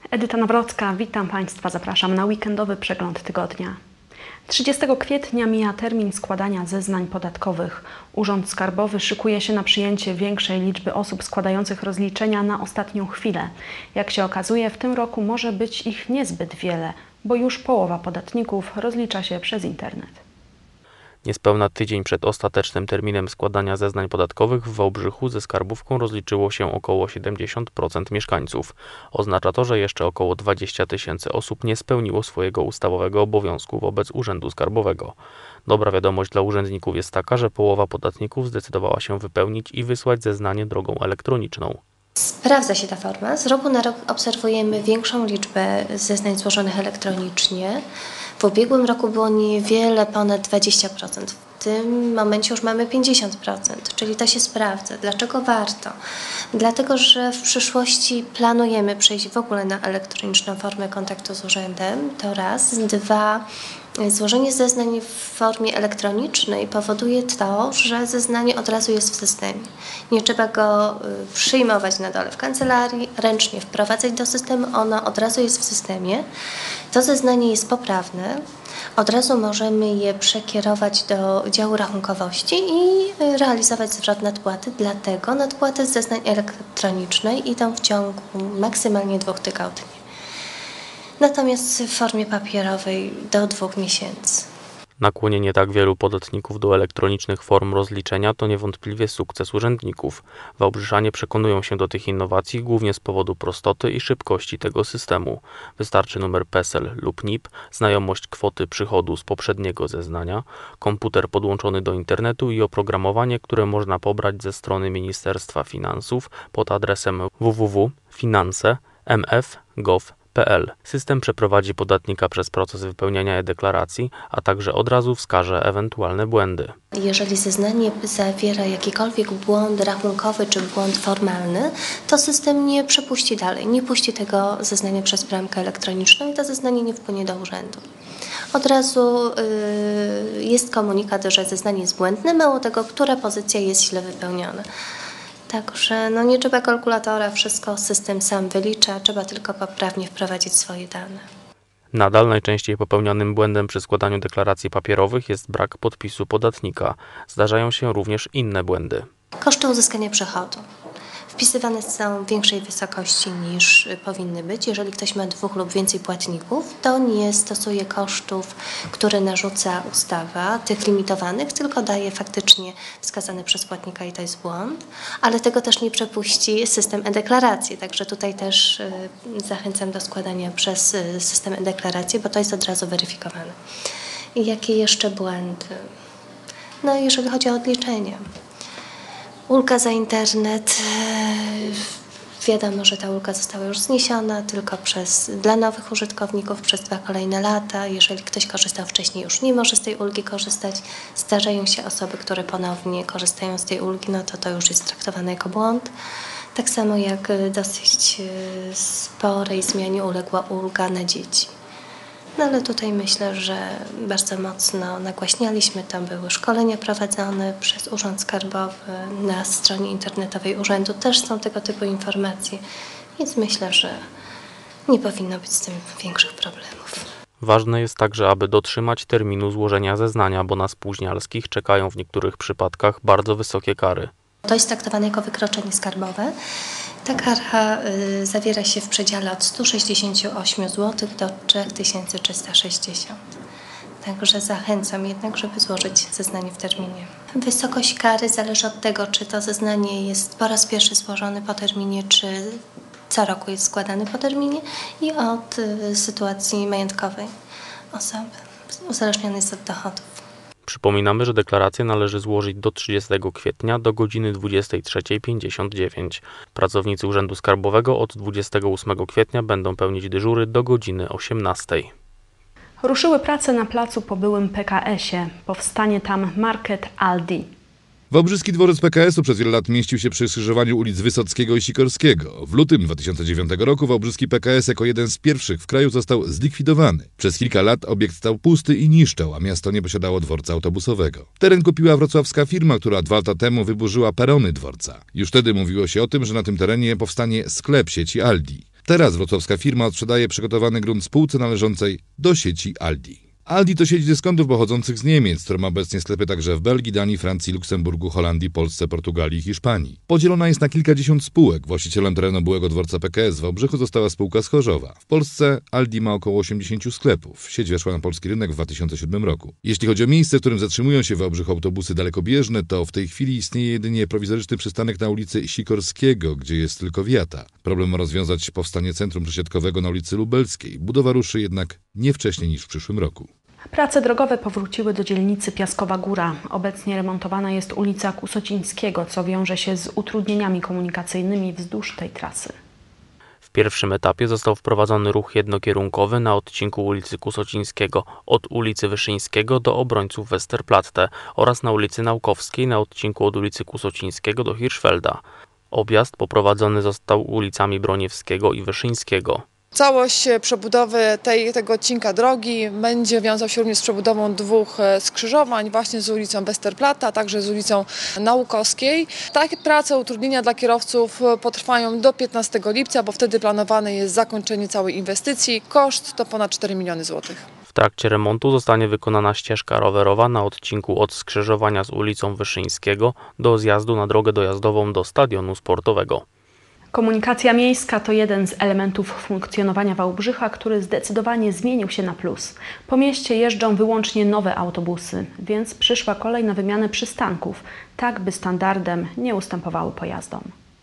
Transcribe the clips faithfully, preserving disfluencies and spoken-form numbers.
Edyta Nawrocka, witam Państwa, zapraszam na weekendowy przegląd tygodnia. trzydziestego kwietnia mija termin składania zeznań podatkowych. Urząd Skarbowy szykuje się na przyjęcie większej liczby osób składających rozliczenia na ostatnią chwilę. Jak się okazuje, w tym roku może być ich niezbyt wiele, bo już połowa podatników rozlicza się przez internet. Niespełna tydzień przed ostatecznym terminem składania zeznań podatkowych w Wałbrzychu ze skarbówką rozliczyło się około siedemdziesiąt procent mieszkańców. Oznacza to, że jeszcze około dwadzieścia tysięcy osób nie spełniło swojego ustawowego obowiązku wobec Urzędu Skarbowego. Dobra wiadomość dla urzędników jest taka, że połowa podatników zdecydowała się wypełnić i wysłać zeznanie drogą elektroniczną. Sprawdza się ta forma. Z roku na rok obserwujemy większą liczbę zeznań złożonych elektronicznie. W ubiegłym roku było niewiele ponad dwadzieścia procent. W tym momencie już mamy pięćdziesiąt procent, czyli to się sprawdza. Dlaczego warto? Dlatego, że w przyszłości planujemy przejść w ogóle na elektroniczną formę kontaktu z urzędem. To raz. Dwa. Złożenie zeznań w formie elektronicznej powoduje to, że zeznanie od razu jest w systemie. Nie trzeba go przyjmować na dole w kancelarii, ręcznie wprowadzać do systemu, ono od razu jest w systemie. To zeznanie jest poprawne, od razu możemy je przekierować do działu rachunkowości i realizować zwrot nadpłaty, dlatego nadpłaty z zeznań elektronicznej idą w ciągu maksymalnie dwóch tygodni. Natomiast w formie papierowej do dwóch miesięcy. Nakłonienie tak wielu podatników do elektronicznych form rozliczenia to niewątpliwie sukces urzędników. Wałbrzyszanie przekonują się do tych innowacji głównie z powodu prostoty i szybkości tego systemu. Wystarczy numer PESEL lub N I P, znajomość kwoty przychodu z poprzedniego zeznania, komputer podłączony do internetu i oprogramowanie, które można pobrać ze strony Ministerstwa Finansów pod adresem w w w kropka finanse kropka m f kropka gov kropka p l. System przeprowadzi podatnika przez proces wypełniania e-deklaracji, a także od razu wskaże ewentualne błędy. Jeżeli zeznanie zawiera jakikolwiek błąd rachunkowy czy błąd formalny, to system nie przepuści dalej, nie puści tego zeznania przez bramkę elektroniczną i to zeznanie nie wpłynie do urzędu. Od razu yy, jest komunikat, że zeznanie jest błędne, mało tego, która pozycja jest źle wypełniona. Także no nie trzeba kalkulatora, wszystko system sam wylicza, trzeba tylko poprawnie wprowadzić swoje dane. Nadal najczęściej popełnianym błędem przy składaniu deklaracji papierowych jest brak podpisu podatnika. Zdarzają się również inne błędy. Koszty uzyskania przychodu. Wpisywane są w większej wysokości niż powinny być. Jeżeli ktoś ma dwóch lub więcej płatników, to nie stosuje kosztów, które narzuca ustawa, tych limitowanych, tylko daje faktycznie wskazane przez płatnika i to jest błąd, ale tego też nie przepuści system e-deklaracji, także tutaj też zachęcam do składania przez system e-deklaracji, bo to jest od razu weryfikowane. I jakie jeszcze błędy? No jeżeli chodzi o odliczenia. Ulga za internet, wiadomo, że ta ulga została już zniesiona tylko przez, dla nowych użytkowników przez dwa kolejne lata. Jeżeli ktoś korzystał wcześniej, już nie może z tej ulgi korzystać. Zdarzają się osoby, które ponownie korzystają z tej ulgi, no to to już jest traktowane jako błąd. Tak samo jak dosyć sporej zmianie uległa ulga na dzieci. No ale tutaj myślę, że bardzo mocno nagłaśnialiśmy, tam były szkolenia prowadzone przez Urząd Skarbowy, na stronie internetowej urzędu też są tego typu informacje, więc myślę, że nie powinno być z tym większych problemów. Ważne jest także, aby dotrzymać terminu złożenia zeznania, bo na spóźnialskich czekają w niektórych przypadkach bardzo wysokie kary. To jest traktowane jako wykroczenie skarbowe. Ta kara y, zawiera się w przedziale od stu sześćdziesięciu ośmiu złotych do trzy tysiące trzysta sześćdziesiąt. Także zachęcam jednak, żeby złożyć zeznanie w terminie. Wysokość kary zależy od tego, czy to zeznanie jest po raz pierwszy złożone po terminie, czy co roku jest składany po terminie i od y, sytuacji majątkowej osoby. Uzależnione jest od dochodów. Przypominamy, że deklarację należy złożyć do trzydziestego kwietnia do godziny dwudziestej trzeciej pięćdziesiąt dziewięć. Pracownicy Urzędu Skarbowego od dwudziestego ósmego kwietnia będą pełnić dyżury do godziny osiemnastej. Ruszyły prace na placu po byłym P K S-ie. Powstanie tam market Aldi. Wałbrzyski dworzec P K S-u przez wiele lat mieścił się przy skrzyżowaniu ulic Wysockiego i Sikorskiego. W lutym dwa tysiące dziewiątego roku wałbrzyski P K S jako jeden z pierwszych w kraju został zlikwidowany. Przez kilka lat obiekt stał pusty i niszczał, a miasto nie posiadało dworca autobusowego. Teren kupiła wrocławska firma, która dwa lata temu wyburzyła perony dworca. Już wtedy mówiło się o tym, że na tym terenie powstanie sklep sieci Aldi. Teraz wrocławska firma odsprzedaje przygotowany grunt spółce należącej do sieci Aldi. Aldi to sieć dyskontów pochodzących z Niemiec, która ma obecnie sklepy także w Belgii, Danii, Francji, Luksemburgu, Holandii, Polsce, Portugalii i Hiszpanii. Podzielona jest na kilkadziesiąt spółek. Właścicielem terenu byłego dworca P K S w Wałbrzychu została spółka z Chorzowa. W Polsce Aldi ma około osiemdziesiąt sklepów. Sieć weszła na polski rynek w dwa tysiące siódmym roku. Jeśli chodzi o miejsce, w którym zatrzymują się w Wałbrzychu autobusy dalekobieżne, to w tej chwili istnieje jedynie prowizoryczny przystanek na ulicy Sikorskiego, gdzie jest tylko wiata. Problem ma rozwiązać powstanie centrum przesiadkowego na ulicy Lubelskiej. Budowa ruszy jednak nie wcześniej niż w przyszłym roku. Prace drogowe powróciły do dzielnicy Piaskowa Góra. Obecnie remontowana jest ulica Kusocińskiego, co wiąże się z utrudnieniami komunikacyjnymi wzdłuż tej trasy. W pierwszym etapie został wprowadzony ruch jednokierunkowy na odcinku ulicy Kusocińskiego od ulicy Wyszyńskiego do obrońców Westerplatte oraz na ulicy Naukowskiej na odcinku od ulicy Kusocińskiego do Hirschfelda. Objazd poprowadzony został ulicami Broniewskiego i Wyszyńskiego. Całość przebudowy tej, tego odcinka drogi będzie wiązał się również z przebudową dwóch skrzyżowań właśnie z ulicą Westerplatte, a także z ulicą Naukowskiej. Takie prace, utrudnienia dla kierowców potrwają do piętnastego lipca, bo wtedy planowane jest zakończenie całej inwestycji. Koszt to ponad cztery miliony złotych. W trakcie remontu zostanie wykonana ścieżka rowerowa na odcinku od skrzyżowania z ulicą Wyszyńskiego do zjazdu na drogę dojazdową do stadionu sportowego. Komunikacja miejska to jeden z elementów funkcjonowania Wałbrzycha, który zdecydowanie zmienił się na plus. Po mieście jeżdżą wyłącznie nowe autobusy, więc przyszła kolej na wymianę przystanków, tak by standardem nie ustępowały pojazdom.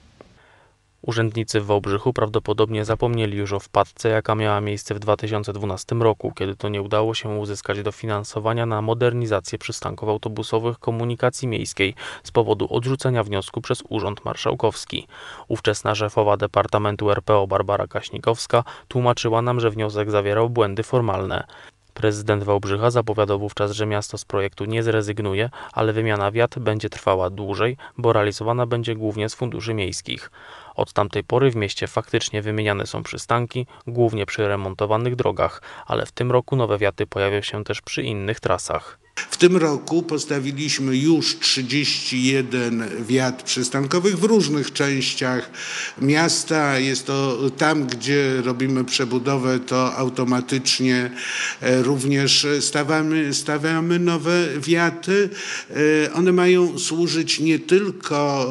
Urzędnicy w Wałbrzychu prawdopodobnie zapomnieli już o wpadce, jaka miała miejsce w dwa tysiące dwunastym roku, kiedy to nie udało się uzyskać dofinansowania na modernizację przystanków autobusowych komunikacji miejskiej z powodu odrzucenia wniosku przez Urząd Marszałkowski. Ówczesna szefowa Departamentu R P O Barbara Kaśnikowska tłumaczyła nam, że wniosek zawierał błędy formalne. Prezydent Wałbrzycha zapowiadał wówczas, że miasto z projektu nie zrezygnuje, ale wymiana wiat będzie trwała dłużej, bo realizowana będzie głównie z funduszy miejskich. Od tamtej pory w mieście faktycznie wymieniane są przystanki, głównie przy remontowanych drogach, ale w tym roku nowe wiaty pojawią się też przy innych trasach. W tym roku postawiliśmy już trzydzieści jeden wiat przystankowych w różnych częściach miasta. Jest to tam, gdzie robimy przebudowę, to automatycznie również stawiamy, stawiamy nowe wiaty. One mają służyć nie tylko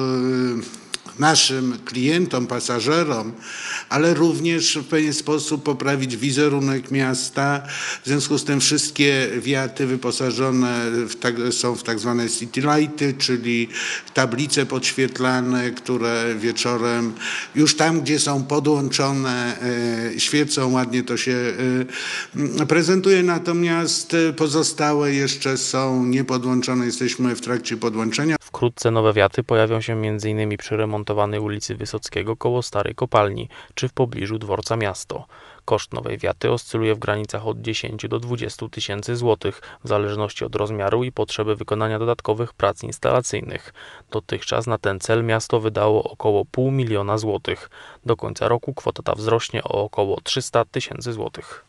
naszym klientom, pasażerom, ale również w pewien sposób poprawić wizerunek miasta. W związku z tym wszystkie wiaty wyposażone w tak, są w tak zwane city lighty, czyli tablice podświetlane, które wieczorem już tam, gdzie są podłączone, e, świecą, ładnie to się e, prezentuje, natomiast pozostałe jeszcze są niepodłączone, jesteśmy w trakcie podłączenia. Wkrótce nowe wiaty pojawią się między innymi przy remontowanej ulicy Wysockiego koło Starej Kopalni, czy w pobliżu dworca Miasto. Koszt nowej wiaty oscyluje w granicach od dziesięciu do dwudziestu tysięcy złotych, w zależności od rozmiaru i potrzeby wykonania dodatkowych prac instalacyjnych. Dotychczas na ten cel miasto wydało około pół miliona złotych. Do końca roku kwota ta wzrośnie o około trzysta tysięcy złotych.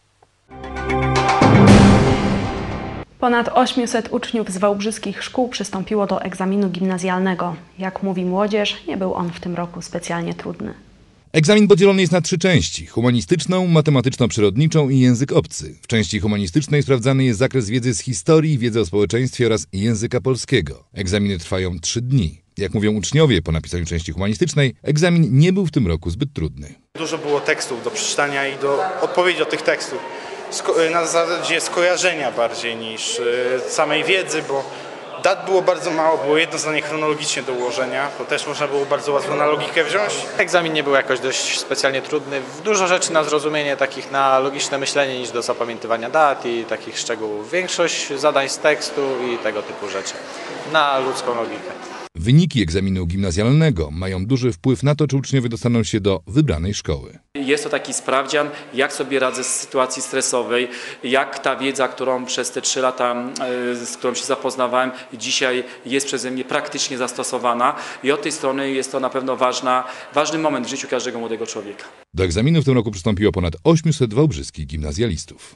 Ponad osiemset uczniów z wałbrzyskich szkół przystąpiło do egzaminu gimnazjalnego. Jak mówi młodzież, nie był on w tym roku specjalnie trudny. Egzamin podzielony jest na trzy części: humanistyczną, matematyczno-przyrodniczą i język obcy. W części humanistycznej sprawdzany jest zakres wiedzy z historii, wiedzy o społeczeństwie oraz języka polskiego. Egzaminy trwają trzy dni. Jak mówią uczniowie po napisaniu części humanistycznej, egzamin nie był w tym roku zbyt trudny. Dużo było tekstów do przeczytania i do odpowiedzi do tych tekstów. Na zasadzie skojarzenia bardziej niż samej wiedzy, bo dat było bardzo mało, było jedno zdanie chronologicznie do ułożenia, to też można było bardzo łatwo na logikę wziąć. Egzamin nie był jakoś dość specjalnie trudny, dużo rzeczy na zrozumienie, takich na logiczne myślenie niż do zapamiętywania dat i takich szczegółów. Większość zadań z tekstu i tego typu rzeczy na ludzką logikę. Wyniki egzaminu gimnazjalnego mają duży wpływ na to, czy uczniowie dostaną się do wybranej szkoły. Jest to taki sprawdzian, jak sobie radzę z sytuacji stresowej, jak ta wiedza, którą przez te trzy lata, z którą się zapoznawałem, dzisiaj jest przeze mnie praktycznie zastosowana i od tej strony jest to na pewno ważna, ważny moment w życiu każdego młodego człowieka. Do egzaminu w tym roku przystąpiło ponad osiemset wałbrzyskich gimnazjalistów.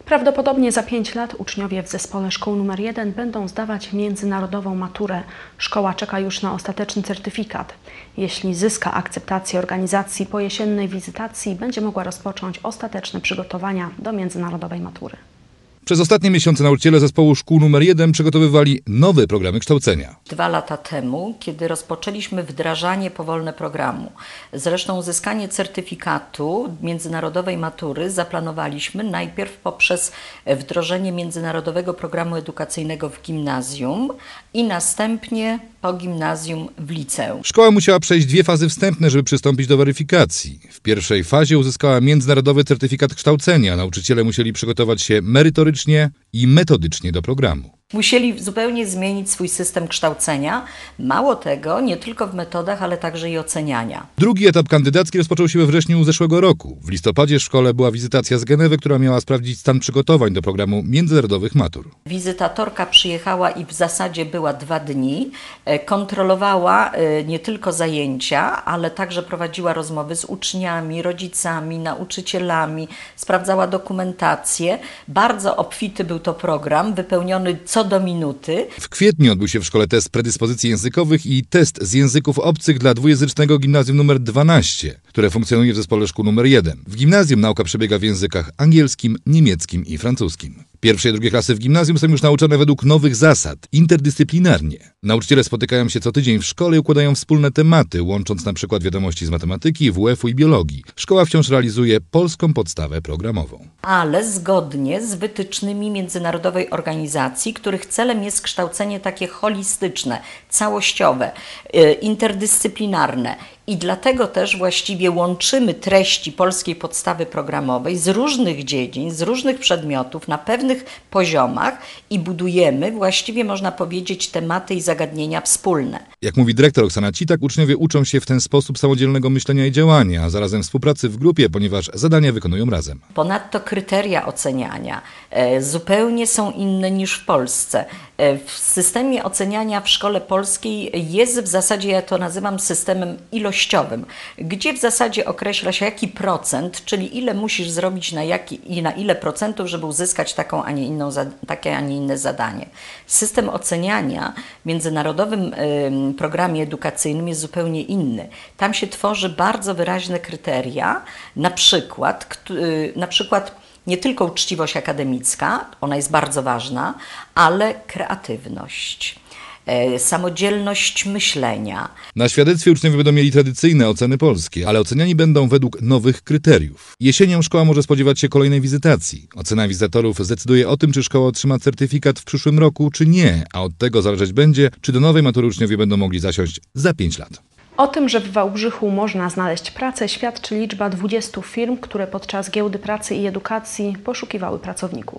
Prawdopodobnie za pięć lat uczniowie w zespole szkół numer jeden będą zdawać międzynarodową maturę. Szkoła czeka już na ostateczny certyfikat. Jeśli zyska akceptację organizacji po jesiennej wizytacji, będzie mogła rozpocząć ostateczne przygotowania do międzynarodowej matury. Przez ostatnie miesiące nauczyciele zespołu szkół numer jeden przygotowywali nowe programy kształcenia. Dwa lata temu, kiedy rozpoczęliśmy wdrażanie powolne programu. Zresztą uzyskanie certyfikatu międzynarodowej matury zaplanowaliśmy najpierw poprzez wdrożenie międzynarodowego programu edukacyjnego w gimnazjum i następnie po gimnazjum w liceum. Szkoła musiała przejść dwie fazy wstępne, żeby przystąpić do weryfikacji. W pierwszej fazie uzyskała międzynarodowy certyfikat kształcenia. Nauczyciele musieli przygotować się merytorycznie i metodycznie do programu. Musieli zupełnie zmienić swój system kształcenia. Mało tego, nie tylko w metodach, ale także i oceniania. Drugi etap kandydacki rozpoczął się we wrześniu zeszłego roku. W listopadzie w szkole była wizytacja z Genewy, która miała sprawdzić stan przygotowań do programu międzynarodowych matur. Wizytatorka przyjechała i w zasadzie była dwa dni. Kontrolowała nie tylko zajęcia, ale także prowadziła rozmowy z uczniami, rodzicami, nauczycielami, sprawdzała dokumentację. Bardzo obfity był to program, wypełniony co do minuty. W kwietniu odbył się w szkole test predyspozycji językowych i test z języków obcych dla dwujęzycznego gimnazjum numer dwanaście, które funkcjonuje w zespole szkół numer jeden. W gimnazjum nauka przebiega w językach angielskim, niemieckim i francuskim. Pierwsze i drugie klasy w gimnazjum są już nauczone według nowych zasad, interdyscyplinarnie. Nauczyciele spotykają się co tydzień w szkole i układają wspólne tematy, łącząc na przykład wiadomości z matematyki, W F u i biologii. Szkoła wciąż realizuje polską podstawę programową. Ale zgodnie z wytycznymi międzynarodowej organizacji, których celem jest kształcenie takie holistyczne, całościowe, interdyscyplinarne. I dlatego też właściwie łączymy treści polskiej podstawy programowej z różnych dziedzin, z różnych przedmiotów na pewnych poziomach i budujemy właściwie, można powiedzieć, tematy i zagadnienia wspólne. Jak mówi dyrektor Oksana Citak, uczniowie uczą się w ten sposób samodzielnego myślenia i działania, a zarazem współpracy w grupie, ponieważ zadania wykonują razem. Ponadto kryteria oceniania e, zupełnie są inne niż w Polsce. E, w systemie oceniania w szkole polskiej jest w zasadzie, ja to nazywam systemem ilościowym, gdzie w zasadzie określa się jaki procent, czyli ile musisz zrobić na, jaki, i na ile procentów, żeby uzyskać taką, a nie inną, takie, a nie inne zadanie. System oceniania w międzynarodowym y, programie edukacyjnym jest zupełnie inny. Tam się tworzy bardzo wyraźne kryteria, na przykład, y, na przykład nie tylko uczciwość akademicka, ona jest bardzo ważna, ale kreatywność, e, samodzielność myślenia. Na świadectwie uczniowie będą mieli tradycyjne oceny polskie, ale oceniani będą według nowych kryteriów. Jesienią szkoła może spodziewać się kolejnej wizytacji. Ocena wizytatorów zdecyduje o tym, czy szkoła otrzyma certyfikat w przyszłym roku, czy nie, a od tego zależeć będzie, czy do nowej matury uczniowie będą mogli zasiąść za pięć lat. O tym, że w Wałbrzychu można znaleźć pracę, świadczy liczba dwudziestu firm, które podczas Giełdy Pracy i Edukacji poszukiwały pracowników.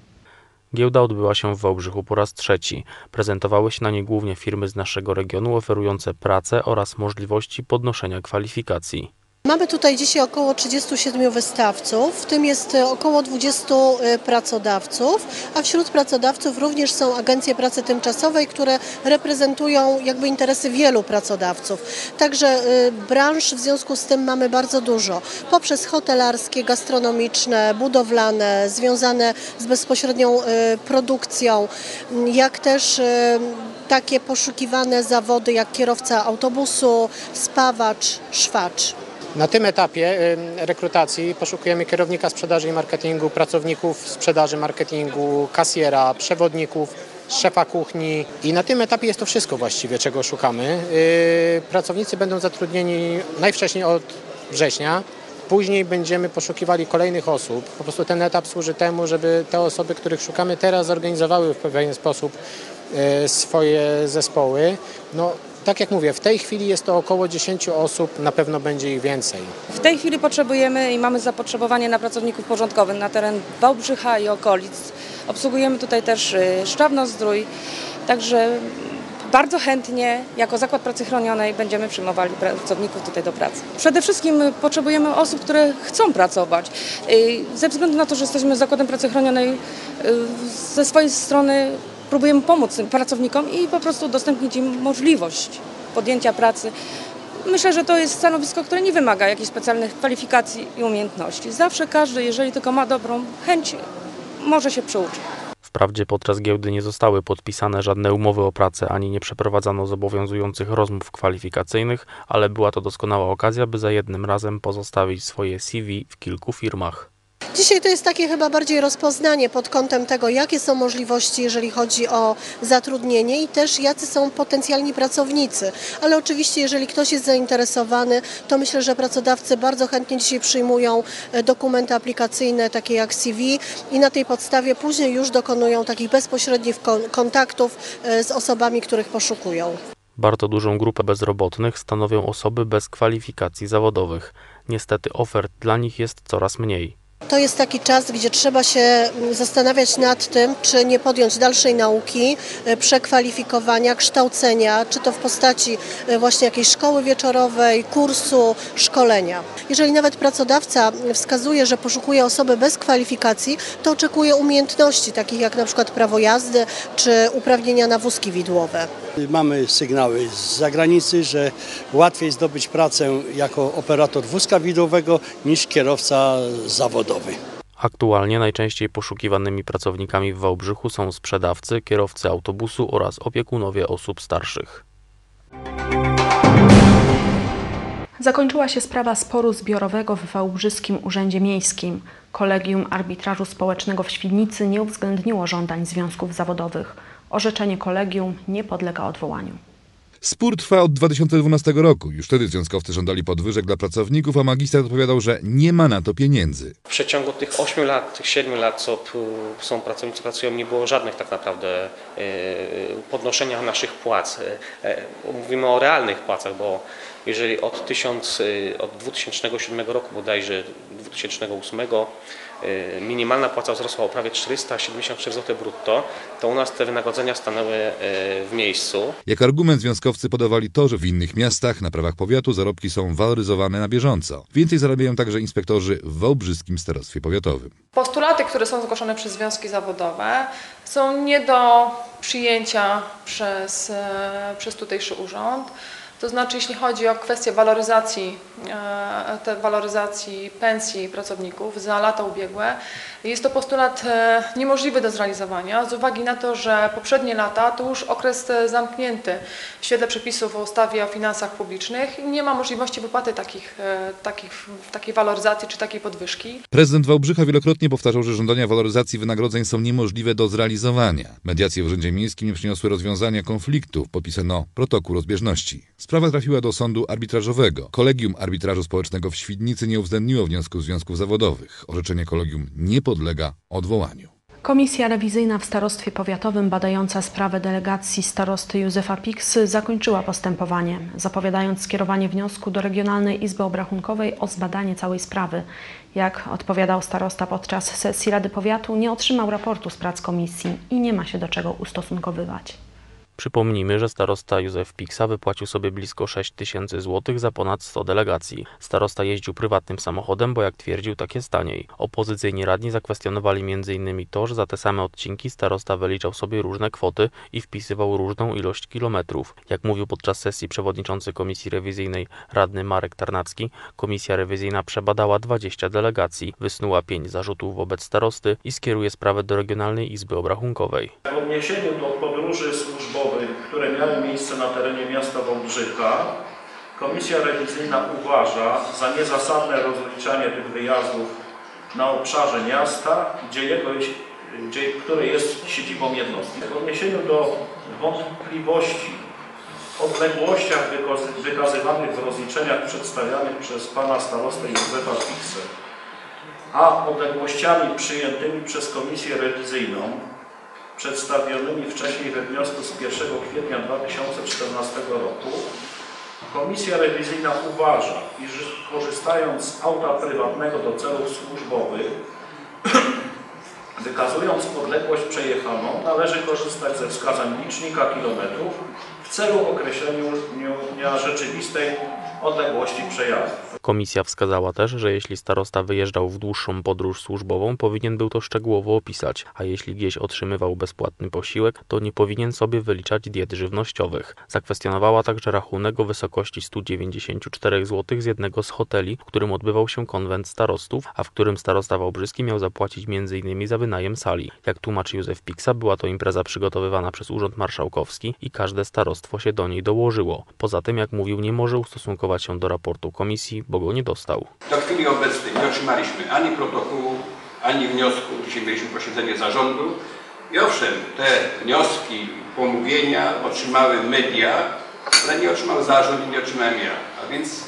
Giełda odbyła się w Wałbrzychu po raz trzeci. Prezentowały się na niej głównie firmy z naszego regionu oferujące pracę oraz możliwości podnoszenia kwalifikacji. Mamy tutaj dzisiaj około trzydziestu siedmiu wystawców, w tym jest około dwudziestu pracodawców, a wśród pracodawców również są agencje pracy tymczasowej, które reprezentują jakby interesy wielu pracodawców. Także branż w związku z tym mamy bardzo dużo, poprzez hotelarskie, gastronomiczne, budowlane, związane z bezpośrednią produkcją, jak też takie poszukiwane zawody jak kierowca autobusu, spawacz, szwacz. Na tym etapie rekrutacji poszukujemy kierownika sprzedaży i marketingu, pracowników sprzedaży, marketingu, kasjera, przewodników, szefa kuchni i na tym etapie jest to wszystko właściwie, czego szukamy. Pracownicy będą zatrudnieni najwcześniej od września. Później będziemy poszukiwali kolejnych osób. Po prostu ten etap służy temu, żeby te osoby, których szukamy teraz, zorganizowały w pewien sposób swoje zespoły. No, tak jak mówię, w tej chwili jest to około dziesięciu osób, na pewno będzie ich więcej. W tej chwili potrzebujemy i mamy zapotrzebowanie na pracowników porządkowych na teren Wałbrzycha i okolic. Obsługujemy tutaj też Szczawno-Zdrój, także bardzo chętnie jako Zakład Pracy Chronionej będziemy przyjmowali pracowników tutaj do pracy. Przede wszystkim potrzebujemy osób, które chcą pracować. Ze względu na to, że jesteśmy Zakładem Pracy Chronionej, ze swojej strony próbujemy pomóc tym pracownikom i po prostu udostępnić im możliwość podjęcia pracy. Myślę, że to jest stanowisko, które nie wymaga jakichś specjalnych kwalifikacji i umiejętności. Zawsze każdy, jeżeli tylko ma dobrą chęć, może się przyuczy. Wprawdzie podczas giełdy nie zostały podpisane żadne umowy o pracę, ani nie przeprowadzano zobowiązujących rozmów kwalifikacyjnych, ale była to doskonała okazja, by za jednym razem pozostawić swoje C V w kilku firmach. Dzisiaj to jest takie chyba bardziej rozpoznanie pod kątem tego, jakie są możliwości, jeżeli chodzi o zatrudnienie i też jacy są potencjalni pracownicy. Ale oczywiście, jeżeli ktoś jest zainteresowany, to myślę, że pracodawcy bardzo chętnie dzisiaj przyjmują dokumenty aplikacyjne, takie jak C V i na tej podstawie później już dokonują takich bezpośrednich kontaktów z osobami, których poszukują. Bardzo dużą grupę bezrobotnych stanowią osoby bez kwalifikacji zawodowych. Niestety ofert dla nich jest coraz mniej. To jest taki czas, gdzie trzeba się zastanawiać nad tym, czy nie podjąć dalszej nauki, przekwalifikowania, kształcenia, czy to w postaci właśnie jakiejś szkoły wieczorowej, kursu, szkolenia. Jeżeli nawet pracodawca wskazuje, że poszukuje osoby bez kwalifikacji, to oczekuje umiejętności, takich jak na przykład prawo jazdy, czy uprawnienia na wózki widłowe. Mamy sygnały z zagranicy, że łatwiej zdobyć pracę jako operator wózka widłowego niż kierowca zawodowy. Aktualnie najczęściej poszukiwanymi pracownikami w Wałbrzychu są sprzedawcy, kierowcy autobusu oraz opiekunowie osób starszych. Zakończyła się sprawa sporu zbiorowego w Wałbrzyskim Urzędzie Miejskim. Kolegium Arbitrażu Społecznego w Świdnicy nie uwzględniło żądań związków zawodowych. Orzeczenie kolegium nie podlega odwołaniu. Spór trwa od dwa tysiące dwunastego roku. Już wtedy związkowcy żądali podwyżek dla pracowników, a magistrat odpowiadał, że nie ma na to pieniędzy. W przeciągu tych ośmiu lat, tych siedmiu lat, co są pracownicy pracują, nie było żadnych tak naprawdę podnoszenia naszych płac. Mówimy o realnych płacach, bo jeżeli od, tysiąc, od dwa tysiące siódmego roku, bodajże dwa tysiące ósmego, minimalna płaca wzrosła o prawie czterysta siedemdziesiąt cztery złote brutto, to u nas te wynagrodzenia stanęły w miejscu. Jak argument związkowcy podawali to, że w innych miastach na prawach powiatu zarobki są waloryzowane na bieżąco. Więcej zarabiają także inspektorzy w Wałbrzyskim Starostwie Powiatowym. Postulaty, które są zgłoszone przez związki zawodowe, są nie do przyjęcia przez, przez tutejszy urząd. To znaczy, jeśli chodzi o kwestię waloryzacji, te waloryzacji pensji pracowników za lata ubiegłe, jest to postulat niemożliwy do zrealizowania z uwagi na to, że poprzednie lata to już okres zamknięty w świetle przepisów o ustawie o finansach publicznych i nie ma możliwości wypłaty takich, takich, takiej waloryzacji czy takiej podwyżki. Prezydent Wałbrzycha wielokrotnie powtarzał, że żądania waloryzacji wynagrodzeń są niemożliwe do zrealizowania. Mediacje w Urzędzie Miejskim nie przyniosły rozwiązania konfliktu. Podpisano protokół rozbieżności. Sprawa trafiła do sądu arbitrażowego. Kolegium Arbitrażu Społecznego w Świdnicy nie uwzględniło wniosku związków zawodowych. Orzeczenie kolegium nie podlega odwołaniu. Komisja rewizyjna w Starostwie Powiatowym badająca sprawę delegacji starosty Józefa Piksy zakończyła postępowanie, zapowiadając skierowanie wniosku do Regionalnej Izby Obrachunkowej o zbadanie całej sprawy. Jak odpowiadał starosta podczas sesji Rady Powiatu, nie otrzymał raportu z prac komisji i nie ma się do czego ustosunkowywać. Przypomnijmy, że starosta Józef Piksa wypłacił sobie blisko sześć tysięcy złotych za ponad sto delegacji. Starosta jeździł prywatnym samochodem, bo jak twierdził, tak jest taniej. Opozycyjni radni zakwestionowali między innymi to, że za te same odcinki starosta wyliczał sobie różne kwoty i wpisywał różną ilość kilometrów. Jak mówił podczas sesji przewodniczący Komisji Rewizyjnej radny Marek Tarnacki, komisja rewizyjna przebadała dwadzieścia delegacji, wysnuła pięć zarzutów wobec starosty i skieruje sprawę do Regionalnej Izby Obrachunkowej. W odniesieniu do podróży służbowych, które miały miejsce na terenie miasta Wałbrzycha, komisja rewizyjna uważa za niezasadne rozliczanie tych wyjazdów na obszarze miasta, gdzie jego, gdzie, które jest siedzibą jednostki. W odniesieniu do wątpliwości w odległościach wykazywanych w rozliczeniach przedstawianych przez pana starostę Józefa Piksę, a odległościami przyjętymi przez komisję rewizyjną, przedstawionymi wcześniej we wniosku z pierwszego kwietnia dwa tysiące czternastego roku, komisja rewizyjna uważa, iż korzystając z auta prywatnego do celów służbowych, wykazując odległość przejechaną, należy korzystać ze wskazań licznika kilometrów w celu określenia rzeczywistej odległości przejazdów. Komisja wskazała też, że jeśli starosta wyjeżdżał w dłuższą podróż służbową, powinien był to szczegółowo opisać, a jeśli gdzieś otrzymywał bezpłatny posiłek, to nie powinien sobie wyliczać diet żywnościowych. Zakwestionowała także rachunek o wysokości stu dziewięćdziesięciu czterech złotych z jednego z hoteli, w którym odbywał się konwent starostów, a w którym starosta wałbrzyski miał zapłacić między innymi za wynajem sali. Jak tłumaczy Józef Piksa, była to impreza przygotowywana przez Urząd Marszałkowski i każde starostwo się do niej dołożyło. Poza tym, jak mówił, nie może ustosunkować się do raportu komisji, bo go nie dostał. Do chwili obecnej nie otrzymaliśmy ani protokołu, ani wniosku. Dzisiaj mieliśmy posiedzenie zarządu i owszem, te wnioski, pomówienia otrzymały media, ale nie otrzymał zarząd i nie otrzymałem ja. A więc,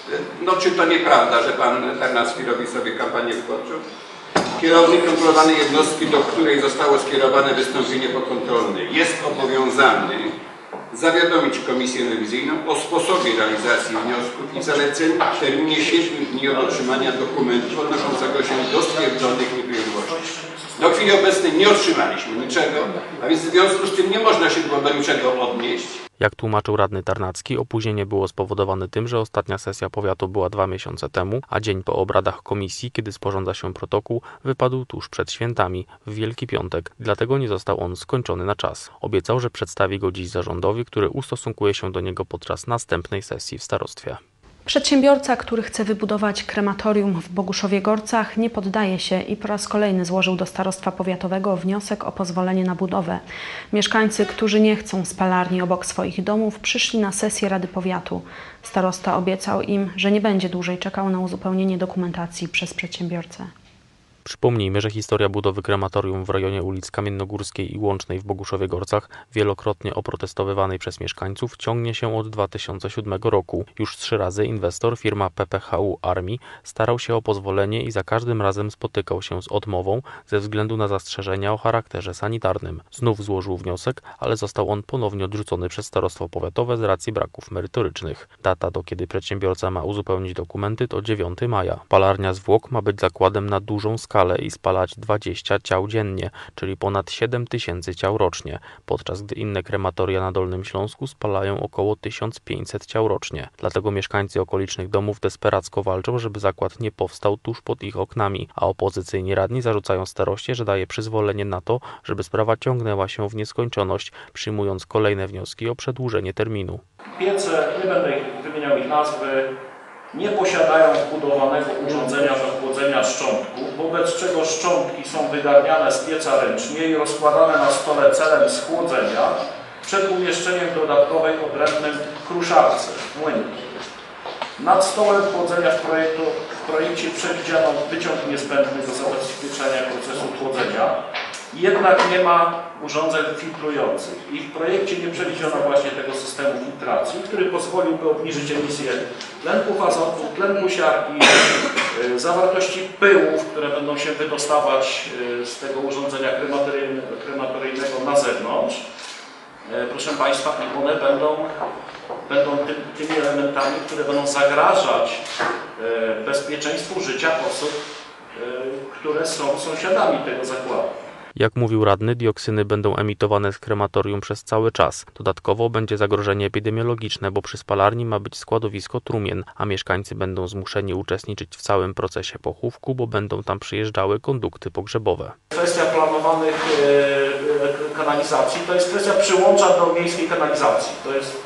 no czy to nieprawda, że pan Tarnacki robi sobie kampanię wyborczą? Kierownik kontrolowanej jednostki, do której zostało skierowane wystąpienie pokontrolne, jest obowiązany zawiadomić Komisję Rewizyjną o sposobie realizacji wniosków i zaleceń w terminie siedmiu dni od otrzymania dokumentu odnoszącego się do stwierdzonych nieprawidłowości. Do chwili obecnej nie otrzymaliśmy niczego, a więc w związku z tym nie można się było do niczego odnieść. Jak tłumaczył radny Tarnacki, opóźnienie było spowodowane tym, że ostatnia sesja powiatu była dwa miesiące temu, a dzień po obradach komisji, kiedy sporządza się protokół, wypadł tuż przed świętami, w Wielki Piątek, dlatego nie został on skończony na czas. Obiecał, że przedstawi go dziś zarządowi, który ustosunkuje się do niego podczas następnej sesji w starostwie. Przedsiębiorca, który chce wybudować krematorium w Boguszowie-Gorcach, nie poddaje się i po raz kolejny złożył do Starostwa Powiatowego wniosek o pozwolenie na budowę. Mieszkańcy, którzy nie chcą spalarni obok swoich domów, przyszli na sesję Rady Powiatu. Starosta obiecał im, że nie będzie dłużej czekał na uzupełnienie dokumentacji przez przedsiębiorcę. Przypomnijmy, że historia budowy krematorium w rejonie ulic Kamiennogórskiej i Łącznej w Boguszowie-Gorcach, wielokrotnie oprotestowywanej przez mieszkańców, ciągnie się od dwa tysiące siódmego roku. Już trzy razy inwestor, firma P P H U Army, starał się o pozwolenie i za każdym razem spotykał się z odmową ze względu na zastrzeżenia o charakterze sanitarnym. Znów złożył wniosek, ale został on ponownie odrzucony przez Starostwo Powiatowe z racji braków merytorycznych. Data, do kiedy przedsiębiorca ma uzupełnić dokumenty, to dziewiątego maja. Palarnia zwłok ma być zakładem na dużą skalę i spalać dwadzieścia ciał dziennie, czyli ponad siedem tysięcy ciał rocznie, podczas gdy inne krematoria na Dolnym Śląsku spalają około tysiąc pięćset ciał rocznie. Dlatego mieszkańcy okolicznych domów desperacko walczą, żeby zakład nie powstał tuż pod ich oknami, a opozycyjni radni zarzucają staroście, że daje przyzwolenie na to, żeby sprawa ciągnęła się w nieskończoność, przyjmując kolejne wnioski o przedłużenie terminu. Piece, nie będę wymieniał ich nazwy, nie posiadają wbudowanego urządzenia do chłodzenia szczątków, wobec czego szczątki są wygarniane z pieca ręcznie i rozkładane na stole celem schłodzenia przed umieszczeniem dodatkowej odrębnej kruszarce, młynki. Nad stołem chłodzenia w, projektu, w projekcie przewidziano wyciąg niezbędny do zabezpieczenia procesu chłodzenia, jednak nie ma urządzeń filtrujących i w projekcie nie przewidziano właśnie tego systemu filtracji, który pozwoliłby obniżyć emisję tlenków azotu, tlenku siarki, zawartości pyłów, które będą się wydostawać z tego urządzenia krematoryjnego na zewnątrz. Proszę Państwa, one będą, będą ty, tymi elementami, które będą zagrażać bezpieczeństwu życia osób, które są sąsiadami tego zakładu. Jak mówił radny, dioksyny będą emitowane z krematorium przez cały czas. Dodatkowo będzie zagrożenie epidemiologiczne, bo przy spalarni ma być składowisko trumien, a mieszkańcy będą zmuszeni uczestniczyć w całym procesie pochówku, bo będą tam przyjeżdżały kondukty pogrzebowe. Kwestia planowanych kanalizacji to jest kwestia przyłącza do miejskiej kanalizacji. To jest,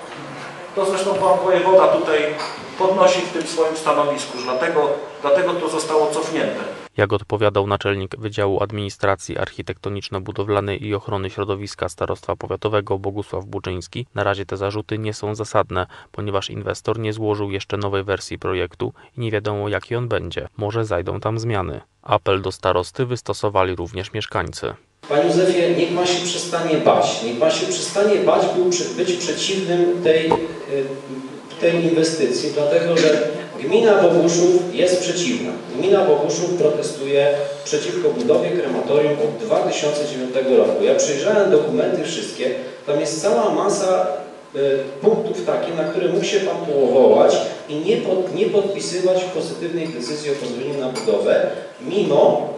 to zresztą pan wojewoda tutaj podnosi w tym swoim stanowisku, że dlatego, dlatego to zostało cofnięte. Jak odpowiadał naczelnik Wydziału Administracji Architektoniczno-Budowlanej i Ochrony Środowiska Starostwa Powiatowego Bogusław Buczyński, na razie te zarzuty nie są zasadne, ponieważ inwestor nie złożył jeszcze nowej wersji projektu i nie wiadomo, jaki on będzie. Może zajdą tam zmiany. Apel do starosty wystosowali również mieszkańcy. Panie Józefie, niech pan się przestanie bać. Niech pan się przestanie bać, być przeciwnym tej, tej inwestycji, dlatego że gmina Boguszów jest przeciwna. Gmina Boguszów protestuje przeciwko budowie krematorium od dwa tysiące dziewiątego roku. Ja przejrzałem dokumenty wszystkie, tam jest cała masa y, punktów takich, na które mógł się pan powołać i nie, pod, nie podpisywać pozytywnej decyzji o pozwoleniu na budowę, mimo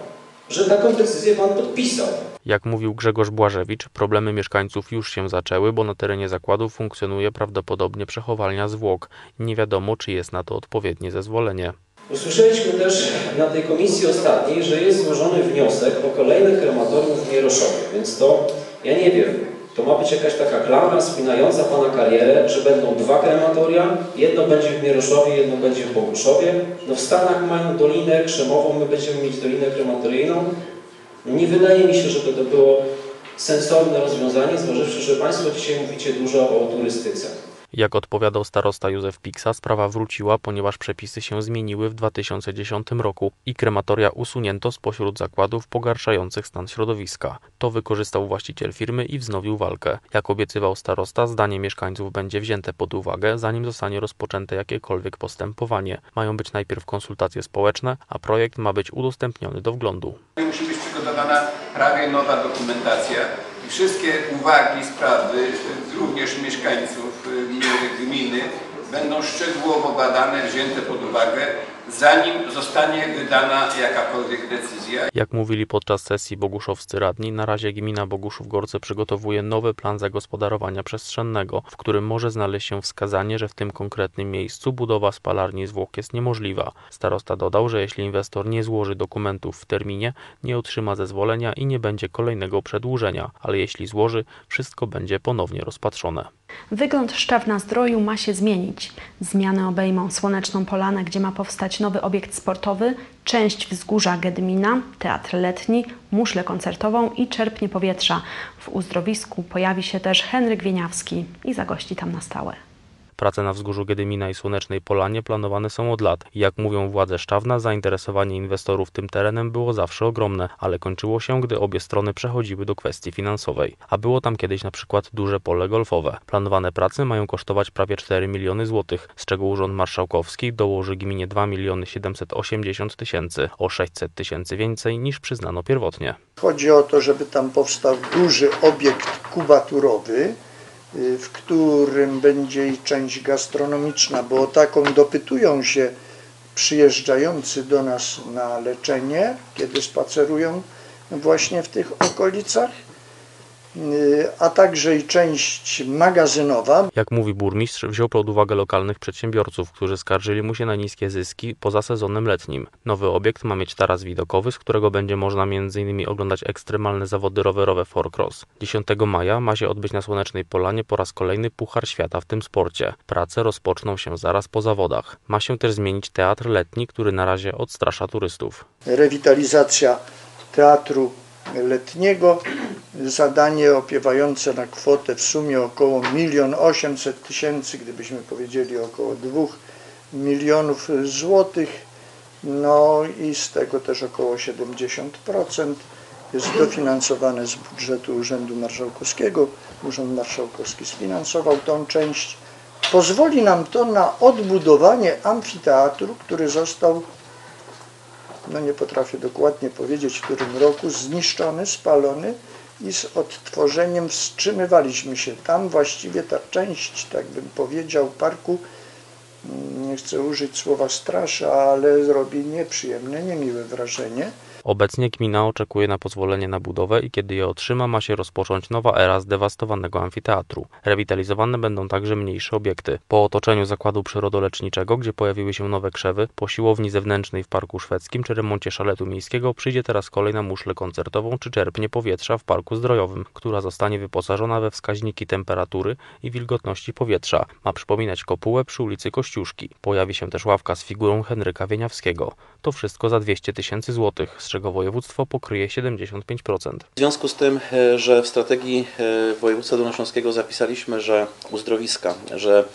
że taką decyzję Pan podpisał. Jak mówił Grzegorz Błażewicz, problemy mieszkańców już się zaczęły, bo na terenie zakładu funkcjonuje prawdopodobnie przechowalnia zwłok. Nie wiadomo, czy jest na to odpowiednie zezwolenie. Usłyszeliśmy też na tej komisji ostatniej, że jest złożony wniosek o kolejny krematorium w Mieroszowie, więc to, ja nie wiem, to ma być jakaś taka klamra spinająca Pana karierę, że będą dwa krematoria, jedno będzie w Mieroszowie, jedno będzie w Boguszowie. No w Stanach mają Dolinę Krzemową, my będziemy mieć Dolinę Krematoryjną. Nie wydaje mi się, żeby to było sensowne rozwiązanie, zważywszy, że Państwo dzisiaj mówicie dużo o turystyce. Jak odpowiadał starosta Józef Piksa, sprawa wróciła, ponieważ przepisy się zmieniły w dwa tysiące dziesiątym roku i krematoria usunięto spośród zakładów pogarszających stan środowiska. To wykorzystał właściciel firmy i wznowił walkę. Jak obiecywał starosta, zdanie mieszkańców będzie wzięte pod uwagę, zanim zostanie rozpoczęte jakiekolwiek postępowanie. Mają być najpierw konsultacje społeczne, a projekt ma być udostępniony do wglądu. Musi być przygotowana prawie nowa dokumentacja. I wszystkie uwagi, sprawy, również mieszkańców gminy, będą szczegółowo badane, wzięte pod uwagę, zanim zostanie wydana jakakolwiek decyzja. Jak mówili podczas sesji boguszowscy radni, na razie gmina Boguszów-Gorce przygotowuje nowy plan zagospodarowania przestrzennego, w którym może znaleźć się wskazanie, że w tym konkretnym miejscu budowa spalarni zwłok jest niemożliwa. Starosta dodał, że jeśli inwestor nie złoży dokumentów w terminie, nie otrzyma zezwolenia i nie będzie kolejnego przedłużenia, ale jeśli złoży, wszystko będzie ponownie rozpatrzone. Wygląd Szczawna-Zdroju ma się zmienić. Zmiany obejmą Słoneczną Polanę, gdzie ma powstać nowy obiekt sportowy, część wzgórza Gedymina, teatr letni, muszlę koncertową i czerpnie powietrza. W uzdrowisku pojawi się też Henryk Wieniawski i zagości tam na stałe. Prace na wzgórzu Gedymina i Słonecznej Polanie planowane są od lat. Jak mówią władze Szczawna, zainteresowanie inwestorów tym terenem było zawsze ogromne, ale kończyło się, gdy obie strony przechodziły do kwestii finansowej. A było tam kiedyś na przykład duże pole golfowe. Planowane prace mają kosztować prawie cztery miliony złotych, z czego Urząd Marszałkowski dołoży gminie dwa miliony siedemset osiemdziesiąt tysięcy, o sześćset tysięcy więcej niż przyznano pierwotnie. Chodzi o to, żeby tam powstał duży obiekt kubaturowy, w którym będzie i część gastronomiczna, bo o taką dopytują się przyjeżdżający do nas na leczenie, kiedy spacerują właśnie w tych okolicach, a także i część magazynowa. Jak mówi burmistrz, wziął pod uwagę lokalnych przedsiębiorców, którzy skarżyli mu się na niskie zyski poza sezonem letnim. Nowy obiekt ma mieć taras widokowy, z którego będzie można między innymi oglądać ekstremalne zawody rowerowe four cross. dziesiątego maja ma się odbyć na Słonecznej Polanie po raz kolejny Puchar Świata w tym sporcie. Prace rozpoczną się zaraz po zawodach. Ma się też zmienić teatr letni, który na razie odstrasza turystów. Rewitalizacja teatru letniego, zadanie opiewające na kwotę w sumie około milion osiemset tysięcy, gdybyśmy powiedzieli około dwóch milionów złotych, no i z tego też około siedemdziesiąt procent jest dofinansowane z budżetu Urzędu Marszałkowskiego. Urząd Marszałkowski sfinansował tą część. Pozwoli nam to na odbudowanie amfiteatru, który został, no nie potrafię dokładnie powiedzieć w którym roku, zniszczony, spalony i z odtworzeniem wstrzymywaliśmy się. Tam właściwie ta część, tak bym powiedział, parku, nie chcę użyć słowa straszy, ale robi nieprzyjemne, niemiłe wrażenie. Obecnie gmina oczekuje na pozwolenie na budowę i kiedy je otrzyma, ma się rozpocząć nowa era zdewastowanego amfiteatru. Rewitalizowane będą także mniejsze obiekty. Po otoczeniu zakładu przyrodoleczniczego, gdzie pojawiły się nowe krzewy, po siłowni zewnętrznej w Parku Szwedzkim czy remoncie szaletu miejskiego przyjdzie teraz kolej na muszlę koncertową czy czerpnie powietrza w Parku Zdrojowym, która zostanie wyposażona we wskaźniki temperatury i wilgotności powietrza. Ma przypominać kopułę przy ulicy Kościuszki. Pojawi się też ławka z figurą Henryka Wieniawskiego. To wszystko za dwieście tysięcy złotych, z czego województwo pokryje siedemdziesiąt pięć procent. W związku z tym, że w strategii województwa dolnośląskiego zapisaliśmy, że uzdrowiska, że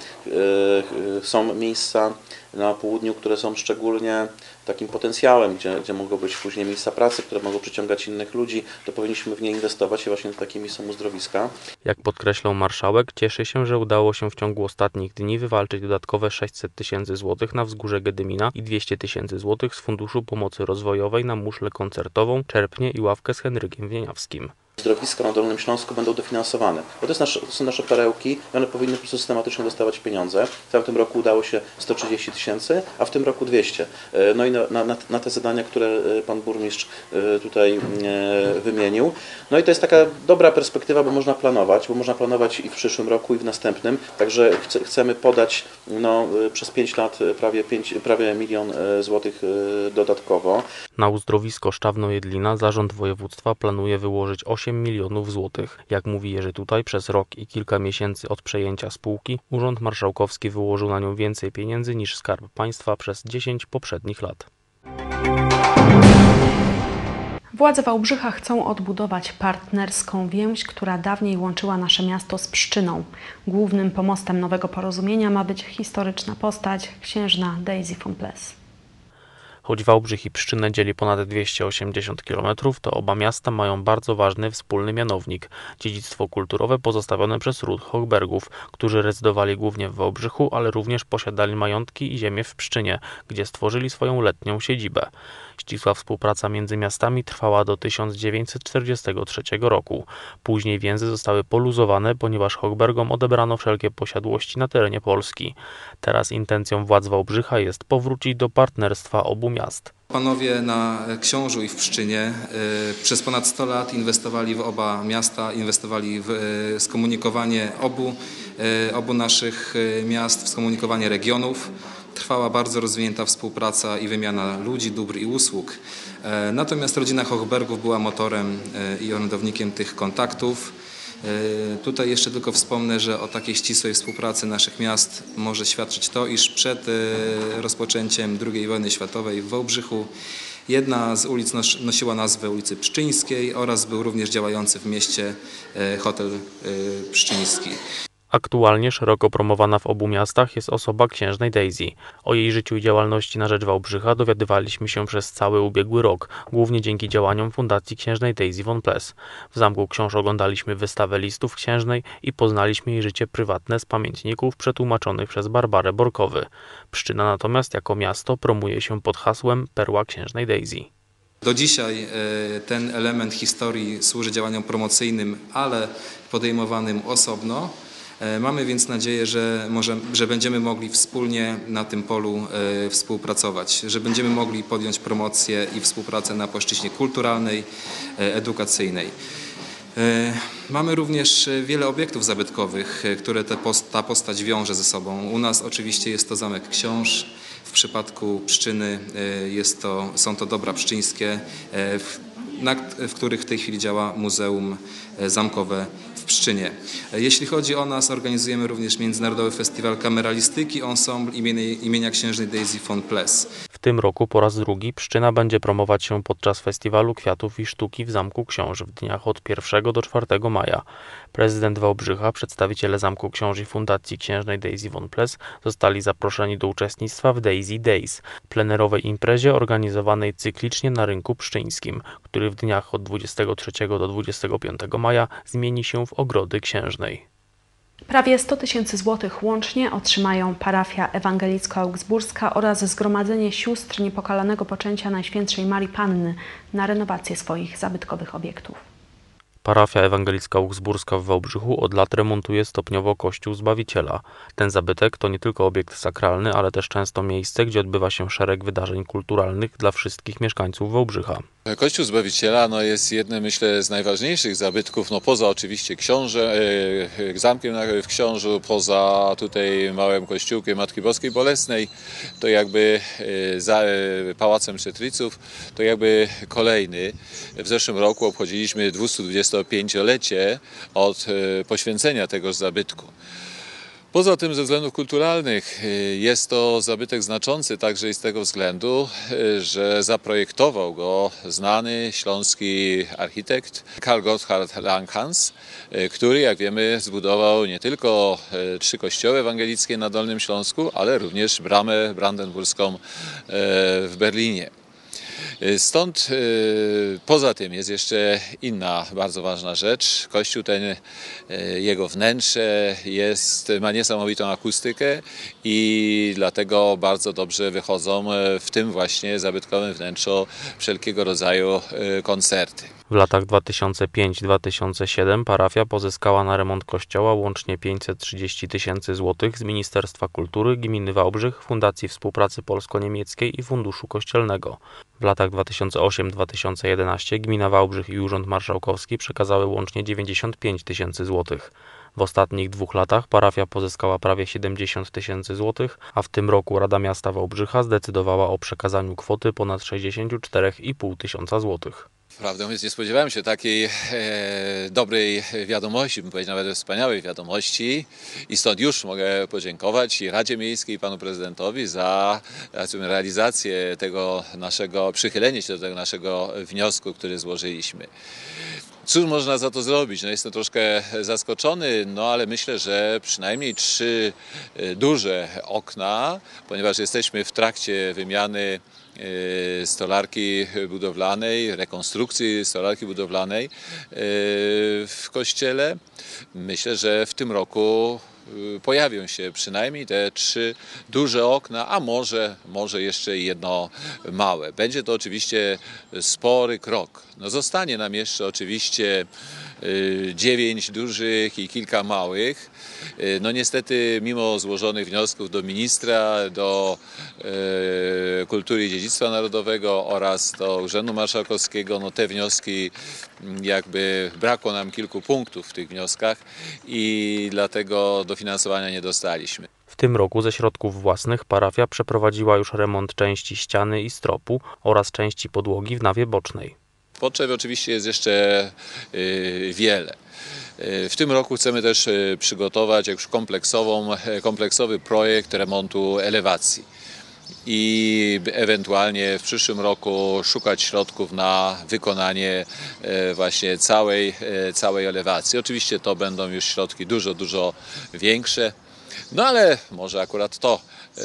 są miejsca na południu, które są szczególnie takim potencjałem, gdzie, gdzie mogą być później miejsca pracy, które mogą przyciągać innych ludzi, to powinniśmy w nie inwestować i właśnie takimi są uzdrowiska. Jak podkreślał marszałek, cieszy się, że udało się w ciągu ostatnich dni wywalczyć dodatkowe sześćset tysięcy złotych na wzgórze Gedymina i dwieście tysięcy złotych z Funduszu Pomocy Rozwojowej na muszlę koncertową, czerpnie i ławkę z Henrykiem Wieniawskim. Uzdrowiska na Dolnym Śląsku będą dofinansowane, bo to, jest nasze, to są nasze perełki i one powinny po prostu systematycznie dostawać pieniądze. W tamtym roku udało się sto trzydzieści tysięcy, a w tym roku dwieście. No i na, na, na te zadania, które pan burmistrz tutaj wymienił. No i to jest taka dobra perspektywa, bo można planować, bo można planować i w przyszłym roku, i w następnym. Także chce, chcemy podać no, przez pięć lat prawie, pięć, prawie milion złotych dodatkowo. Na uzdrowisko Szczawno-Jedlina zarząd województwa planuje wyłożyć osiem milionów złotych. Jak mówi Jerzy Tutaj, przez rok i kilka miesięcy od przejęcia spółki Urząd Marszałkowski wyłożył na nią więcej pieniędzy niż Skarb Państwa przez dziesięć poprzednich lat. Władze Wałbrzycha chcą odbudować partnerską więź, która dawniej łączyła nasze miasto z Pszczyną. Głównym pomostem nowego porozumienia ma być historyczna postać, księżna Daisy von Pless. Choć Wałbrzych i Pszczynę dzieli ponad dwieście osiemdziesiąt kilometrów, to oba miasta mają bardzo ważny wspólny mianownik – dziedzictwo kulturowe pozostawione przez ród Hochbergów, którzy rezydowali głównie w Wałbrzychu, ale również posiadali majątki i ziemię w Pszczynie, gdzie stworzyli swoją letnią siedzibę. Ścisła współpraca między miastami trwała do tysiąc dziewięćset czterdziestego trzeciego roku. Później więzy zostały poluzowane, ponieważ Hochbergom odebrano wszelkie posiadłości na terenie Polski. Teraz intencją władz Wałbrzycha jest powrócić do partnerstwa obu miast. Panowie na Książu i w Pszczynie y, przez ponad sto lat inwestowali w oba miasta, inwestowali w y, skomunikowanie obu, y, obu naszych y, miast, w skomunikowanie regionów. Trwała bardzo rozwinięta współpraca i wymiana ludzi, dóbr i usług. Y, natomiast rodzina Hochbergów była motorem y, i orędownikiem tych kontaktów. Tutaj jeszcze tylko wspomnę, że o takiej ścisłej współpracy naszych miast może świadczyć to, iż przed rozpoczęciem drugiej wojny światowej w Wałbrzychu jedna z ulic nosiła nazwę ulicy Pszczyńskiej oraz był również działający w mieście hotel pszczyński. Aktualnie szeroko promowana w obu miastach jest osoba księżnej Daisy. O jej życiu i działalności na rzecz Wałbrzycha dowiadywaliśmy się przez cały ubiegły rok, głównie dzięki działaniom Fundacji Księżnej Daisy von Pless. W Zamku Książ oglądaliśmy wystawę listów księżnej i poznaliśmy jej życie prywatne z pamiętników przetłumaczonych przez Barbarę Borkowy. Pszczyna natomiast jako miasto promuje się pod hasłem Perła Księżnej Daisy. Do dzisiaj ten element historii służy działaniom promocyjnym, ale podejmowanym osobno. Mamy więc nadzieję, że, może, że będziemy mogli wspólnie na tym polu e, współpracować, że będziemy mogli podjąć promocję i współpracę na płaszczyźnie kulturalnej, e, edukacyjnej. E, mamy również wiele obiektów zabytkowych, które te post, ta postać wiąże ze sobą. U nas oczywiście jest to Zamek Książ, w przypadku Pszczyny e, jest to, są to dobra pszczyńskie, e, w, na, w których w tej chwili działa Muzeum Zamkowe w Pszczynie. Jeśli chodzi o nas, organizujemy również Międzynarodowy Festiwal Kameralistyki Ensemble imienia, imienia księżnej Daisy von Pless. W tym roku po raz drugi Pszczyna będzie promować się podczas Festiwalu Kwiatów i Sztuki w Zamku Książ w dniach od pierwszego do czwartego maja. Prezydent Wałbrzycha, przedstawiciele Zamku Książ i Fundacji Księżnej Daisy von Pless zostali zaproszeni do uczestnictwa w Daisy Days, plenerowej imprezie organizowanej cyklicznie na rynku pszczyńskim, który w dniach od dwudziestego trzeciego do dwudziestego piątego maja zmieni się w Ogrody Księżnej. Prawie sto tysięcy złotych łącznie otrzymają parafia ewangelicko-augsburska oraz Zgromadzenie Sióstr Niepokalanego Poczęcia Najświętszej Marii Panny na renowację swoich zabytkowych obiektów. Parafia ewangelicka augsburska w Wałbrzychu od lat remontuje stopniowo Kościół Zbawiciela. Ten zabytek to nie tylko obiekt sakralny, ale też często miejsce, gdzie odbywa się szereg wydarzeń kulturalnych dla wszystkich mieszkańców Wałbrzycha. Kościół Zbawiciela no, jest jednym, myślę, z najważniejszych zabytków, no poza oczywiście książę, e, zamkiem w Książu, poza tutaj małym kościółkiem Matki Boskiej Bolesnej, to jakby e, za e, Pałacem Przetriców, to jakby kolejny. W zeszłym roku obchodziliśmy dwudziestopęciolecie od e, poświęcenia tegoż zabytku. Poza tym ze względów kulturalnych jest to zabytek znaczący także i z tego względu, że zaprojektował go znany śląski architekt Karl Gotthard Langhans, który, jak wiemy, zbudował nie tylko trzy kościoły ewangelickie na Dolnym Śląsku, ale również bramę brandenburską w Berlinie. Stąd poza tym jest jeszcze inna bardzo ważna rzecz. Kościół ten, jego wnętrze jest, ma niesamowitą akustykę i dlatego bardzo dobrze wychodzą w tym właśnie zabytkowym wnętrzu wszelkiego rodzaju koncerty. W latach dwa tysiące piąty do dwa tysiące siódmego parafia pozyskała na remont kościoła łącznie pięćset trzydzieści tysięcy złotych z Ministerstwa Kultury, Gminy Wałbrzych, Fundacji Współpracy Polsko-Niemieckiej i Funduszu Kościelnego. W latach dwa tysiące ósmego do dwa tysiące jedenastego Gmina Wałbrzych i Urząd Marszałkowski przekazały łącznie dziewięćdziesiąt pięć tysięcy złotych. W ostatnich dwóch latach parafia pozyskała prawie siedemdziesiąt tysięcy złotych, a w tym roku Rada Miasta Wałbrzycha zdecydowała o przekazaniu kwoty ponad sześćdziesiąt cztery i pół tysiąca złotych. Prawdę mówiąc, nie spodziewałem się takiej e, dobrej wiadomości, bym powiedział nawet wspaniałej wiadomości i stąd już mogę podziękować i Radzie Miejskiej i panu prezydentowi za, za realizację tego naszego, przychylenie się do tego naszego wniosku, który złożyliśmy. Cóż można za to zrobić? No jestem troszkę zaskoczony, no ale myślę, że przynajmniej trzy duże okna, ponieważ jesteśmy w trakcie wymiany stolarki budowlanej, rekonstrukcji stolarki budowlanej w kościele. Myślę, że w tym roku pojawią się przynajmniej te trzy duże okna, a może, może jeszcze jedno małe. Będzie to oczywiście spory krok. No zostanie nam jeszcze oczywiście dziewięć dużych i kilka małych. No niestety mimo złożonych wniosków do ministra, do e, Kultury i Dziedzictwa Narodowego oraz do Urzędu Marszałkowskiego, no te wnioski jakby brakło nam kilku punktów w tych wnioskach i dlatego dofinansowania nie dostaliśmy. W tym roku ze środków własnych parafia przeprowadziła już remont części ściany i stropu oraz części podłogi w nawie bocznej. Potrzeb oczywiście jest jeszcze y, wiele. W tym roku chcemy też przygotować już kompleksową, kompleksowy projekt remontu elewacji i ewentualnie w przyszłym roku szukać środków na wykonanie właśnie całej, całej elewacji. Oczywiście to będą już środki dużo, dużo większe, no ale może akurat to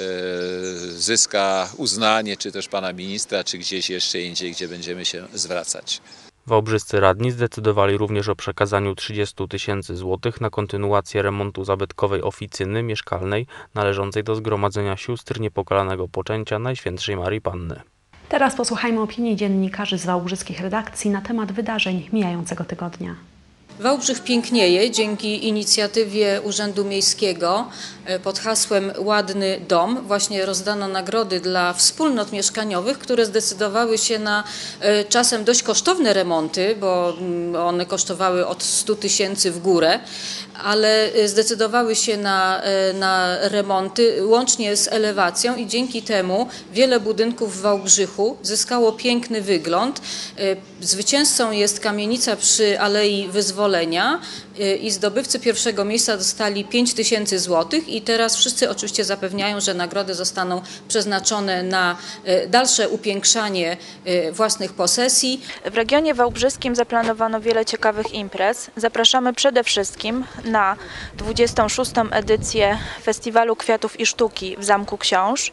zyska uznanie czy też pana ministra, czy gdzieś jeszcze indziej, gdzie będziemy się zwracać. Wałbrzyscy radni zdecydowali również o przekazaniu trzydziestu tysięcy złotych na kontynuację remontu zabytkowej oficyny mieszkalnej należącej do Zgromadzenia Sióstr Niepokalanego Poczęcia Najświętszej Marii Panny. Teraz posłuchajmy opinii dziennikarzy z wałbrzyskich redakcji na temat wydarzeń mijającego tygodnia. Wałbrzych pięknieje dzięki inicjatywie Urzędu Miejskiego pod hasłem Ładny Dom. Właśnie rozdano nagrody dla wspólnot mieszkaniowych, które zdecydowały się na czasem dość kosztowne remonty, bo one kosztowały od stu tysięcy w górę, ale zdecydowały się na, na remonty łącznie z elewacją i dzięki temu wiele budynków w Wałbrzychu zyskało piękny wygląd. Zwycięzcą jest kamienica przy Alei Wyzwolenia i zdobywcy pierwszego miejsca dostali pięć tysięcy złotych i teraz wszyscy oczywiście zapewniają, że nagrody zostaną przeznaczone na dalsze upiększanie własnych posesji. W regionie wałbrzyskim zaplanowano wiele ciekawych imprez. Zapraszamy przede wszystkim na dwudziestą szóstą edycję Festiwalu Kwiatów i Sztuki w Zamku Książ.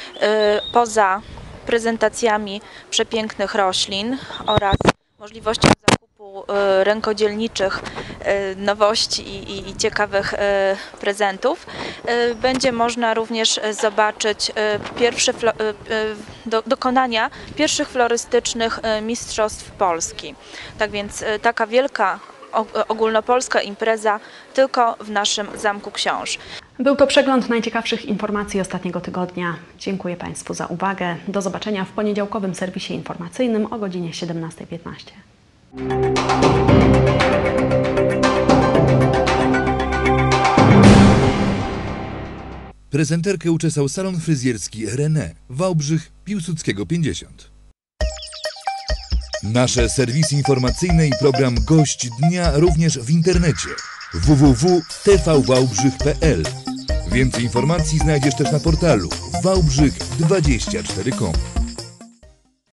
Poza prezentacjami przepięknych roślin oraz możliwością zakupu rękodzielniczych nowości i, i, i ciekawych prezentów, będzie można również zobaczyć pierwsze do, dokonania pierwszych florystycznych mistrzostw Polski. Tak więc taka wielka ogólnopolska impreza tylko w naszym Zamku Książ. Był to przegląd najciekawszych informacji ostatniego tygodnia. Dziękuję Państwu za uwagę. Do zobaczenia w poniedziałkowym serwisie informacyjnym o godzinie siedemnastej piętnaście. Prezenterkę uczesał salon fryzjerski René, Wałbrzych, Piłsudskiego pięćdziesiąt. Nasze serwisy informacyjne i program Gość Dnia również w internecie w w w kropka t v wałbrzych kropka p l. Więcej informacji znajdziesz też na portalu wałbrzych dwadzieścia cztery kropka com.